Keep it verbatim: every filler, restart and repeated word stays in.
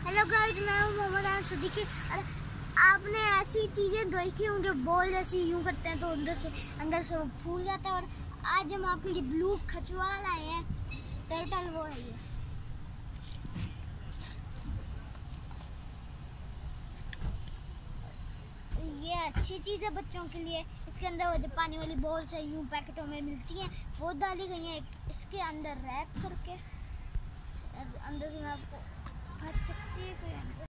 Hello guys, मैं हूँ मोहम्मद आन सिद्दीकी। अरे आपने ऐसी चीज़ें देखी हूँ जो बॉल जैसी यूँ करते हैं तो अंदर से अंदर से वो फूल जाता है। और आज हम आपके लिए ब्लू खचवा लाए हैं, टर्टल वो है ये। ये अच्छी चीज़ है बच्चों के लिए। इसके अंदर वो पानी वाली बॉल्स है, यूँ पैकेटों में मिलती हैं, वो डाली गई हैं इसके अंदर रैप करके। अंदर से मैं आपको फट सकती है कोई